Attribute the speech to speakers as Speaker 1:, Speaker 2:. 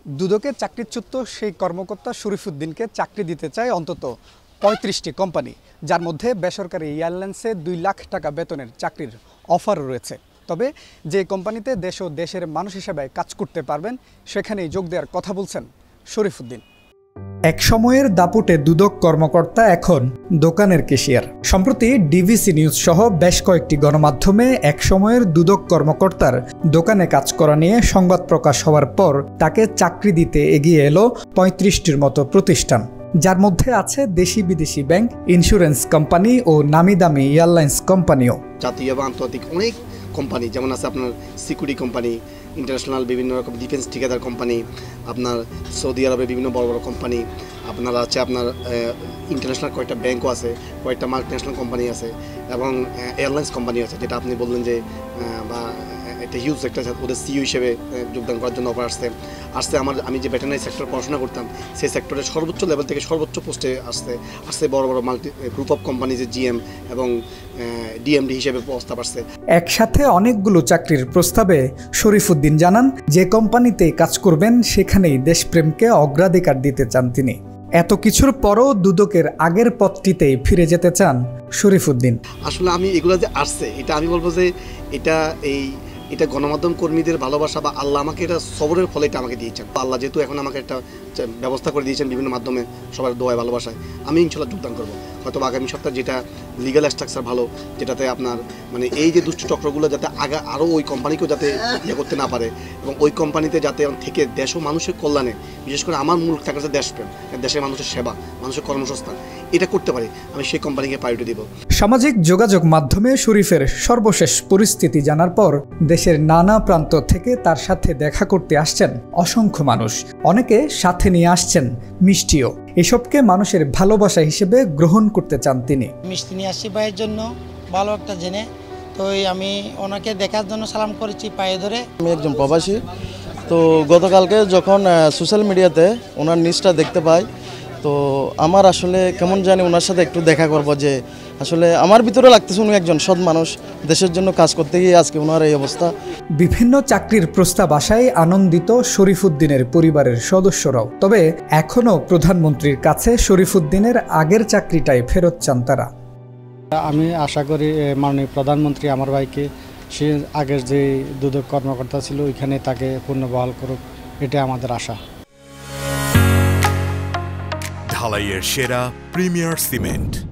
Speaker 1: দুদকে চাকরিচ্যুত সেই কর্মকর্তা শরীফুদ্দিনকে চাকরি দিতে চায় অন্তত ৩৫টি কোম্পানি, যার মধ্যে বেসরকারি এয়ারলাইন্সে ২ লাখ টাকা বেতনের চাকরির অফারও রয়েছে। তবে যে কোম্পানিতে দেশ ও দেশের মানুষ হিসেবে কাজ করতে পারবেন সেখানেই যোগ দেওয়ার কথা বলছেন শরীফুদ্দিন। এক সময়ের দাপুটে দুদক কর্মকর্তা এখন দোকানের ক্যাশিয়ার। সম্প্রতি ডিবিসি নিউজ সহ বেশ কয়েকটি গণমাধ্যমে এক সময়ের দুদক কর্মকর্তার দোকানে কাজ করা নিয়ে সংবাদ প্রকাশ হওয়ার পর তাকে চাকরি দিতে এগিয়ে এলো ৩৫টির মতো প্রতিষ্ঠান, যার মধ্যে আছে দেশি বিদেশি ব্যাংক, ইন্স্যুরেন্স কোম্পানি ও নামি দামি এয়ারলাইন্স কোম্পানিও।
Speaker 2: জাতীয় এবং আন্তর্জাতিক অনেক কোম্পানি, যেমন আছে আপনার সিকিউরিটি কোম্পানি, ইন্টারন্যাশনাল বিভিন্ন রকম ডিফেন্স ঠিকাদার কোম্পানি, আপনার সৌদি আরবের বিভিন্ন বড় বড় কোম্পানি, আপনার আছে আপনার ইন্টারন্যাশনাল কয়েকটা ব্যাংকও আছে, কয়েকটা মাল্টিন্যাশনাল কোম্পানি আছে এবং এয়ারলাইন্স কোম্পানি আছে, যেটা আপনি বললেন যে বা একটা হিউজ একটা ওদের সিইও হিসেবে যোগদান করার জন্য অফার আসছে। আমি যে ভেটেরিনারি সেক্টর পড়াশোনা করতাম সেই সেক্টরের সর্বোচ্চ লেভেল থেকে সর্বোচ্চ পোস্টে আসছে বড় বড় মাল্টি গ্রুপ অফ কোম্পানি, যে জিএম এবং ডিএমডি হিসেবে প্রস্তাব আসছে।
Speaker 1: একসাথে অনেকগুলো চাকরির প্রস্তাবে শরীফুদ্দিন জানান, যে কোম্পানিতে কাজ করবেন সেখানেই দেশপ্রেমকে অগ্রাধিকার দিতে চান তিনি। এত কিছুর পরও দুদকের আগের পথটিতেই ফিরে যেতে চান শরীফুদ্দিন।
Speaker 2: আসলে আমি এগুলো যে আসছে, এটা আমি বলবো যে এটা গণমাধ্যম কর্মীদের ভালোবাসা বা আল্লাহ আমাকে এটা সবরের ফলে এটা আমাকে দিয়েছেন। আল্লাহ যেহেতু এখন আমাকে একটা ব্যবস্থা করে দিয়েছেন বিভিন্ন মাধ্যমে, সবার দোয়ায় ভালোবাসায়, আমি ইনশাল্লাহ যোগদান করবো। হয়তো আগামী সপ্তাহে যেটা লিগ্যাল স্ট্রাকচার ভালো, যেটাতে আপনার মানে এই যে দুষ্ট চক্রগুলো যাতে আরও ওই কোম্পানিকেও যাতে ইয়ে করতে না পারে এবং ওই কোম্পানিতে যাতে থেকে দেশ ও মানুষের কল্যাণে, বিশেষ করে আমার মূল থাকা যাচ্ছে দেশপ্রেম, দেশের মানুষের সেবা, মানুষের কর্মসংস্থান, এটা করতে পারে, আমি সেই কোম্পানিকে প্রায়োরিটি দিব।
Speaker 1: সামাজিক যোগাযোগ মাধ্যমে শরীফের সর্বশেষ পরিস্থিতি জানার পর দেশের নানা প্রান্ত থেকে তার সাথে দেখা করতে আসছেন অসংখ্য মানুষ। অনেকে সাথে নিয়ে আসছেন মিষ্টিও। এসবকে মানুষের ভালোবাসা হিসেবে গ্রহণ করতে চান তিনি।
Speaker 3: মিষ্টি নিয়ে আসছি ভাইয়ের জন্য, ভালো একটা জেনে, তো আমি ওনাকে দেখার জন্য সালাম করেছি পায়ে ধরে।
Speaker 4: আমি একজন প্রবাসী, তো গতকালকে যখন সোশ্যাল মিডিয়াতে ওনার নিউজটা দেখতে পাই, তো আমার আসলে কেমন জানি ওনার সাথে একটু দেখা করব, যে আসলে আমার ভিতরে লাগতেছে উনি একজন সৎ মানুষ, দেশের জন্য কাজ করতে গিয়ে আজকে ওনার এই অবস্থা।
Speaker 1: বিভিন্ন চাকরির প্রস্তাব আসায় আনন্দিত শরীফুদ্দিনের পরিবারের সদস্যরাও। তবে এখনও প্রধানমন্ত্রীর কাছে শরীফুদ্দিনের আগের চাকরিটাই ফেরত চান তারা।
Speaker 5: আমি আশা করি মাননীয় প্রধানমন্ত্রী আমার ভাইকে, সে আগের যে দুদক কর্মকর্তা ছিল ওইখানে তাকে পুনর্বহাল করুক, এটা আমাদের আশা।
Speaker 6: ঢালাইয়ের সেরা প্রিমিয়ার সিমেন্ট।